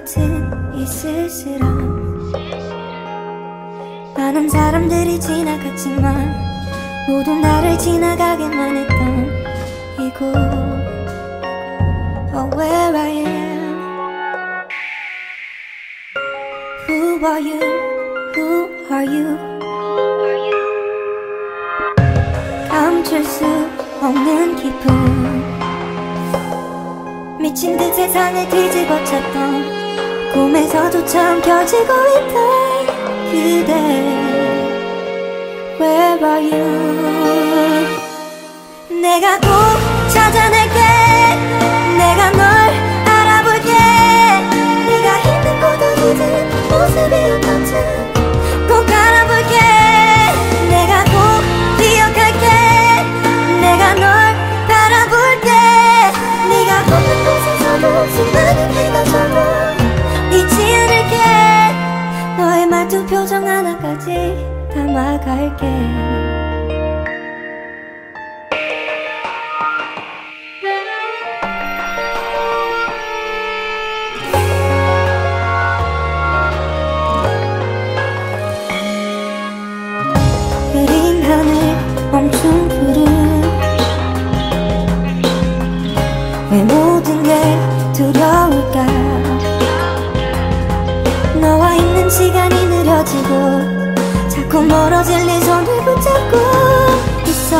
같은 이 쓸쓸함. 많은 사람들이 지나갔지만 모두 나를 지나가게만 했던 이곳. Oh, where I am. Who are you? Who are you? 감출 수 없는 기분. 미친 듯 세상을 뒤집어 쳤던 꿈에서조차 움켜쥐고 있던 그대. Where are you? 내가 꼭 찾아낼게. 내가 널 알아볼게. 네가 힘든 곳 어디든 모습이 어떤지 꼭 알아볼게. 내가 꼭 기억할게. 내가 널 바라볼게. 네가 없는 곳에서도 수많은 해가 져도 잊지 않을게. 너의 말투 표정 하나까지 담아갈게. 흐린 하늘 멈춘 구름. 왜 모든 게 두려울까. 너와 있는 시간이 느려지고 자꾸 멀어질 네 손을 붙잡고 있어.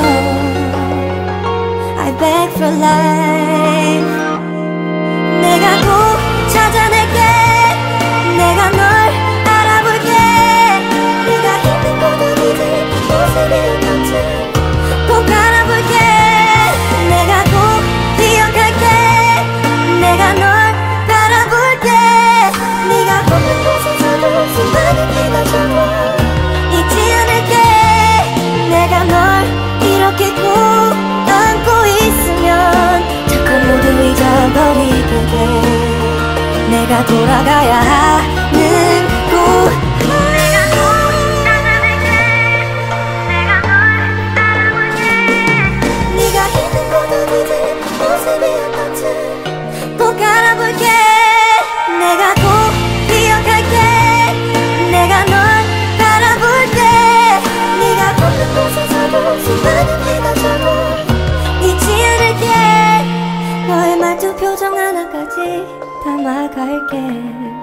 I beg for life. 내가 꼭 찾아낼게. 내가 널 알아볼게. 네가 힘든 곳 어디든 모습이 어떤지 꼭 알아볼게. 내가 꼭 기억할게. 내가 널 바라볼게. 네가 없는 곳에서도 수많은 해가 져도 잊지 않을게. 내가 널 이렇게 꼭 안고 있으면 자꾸 모두 잊어버리게 돼. 내가 돌아가야 하는 곳. 내가 꼭 찾아낼게. 내가 널 알아볼게. 네가 힘든 곳 어디든 모습이 어떤지 꼭 알아볼게. 내가 꼭 기억할게. 내가 널 바라볼게. 네가 없는 곳에서도 수많은 해가 져도 잊지 않을게. 너의 말투 표정 하나까지 담아갈게.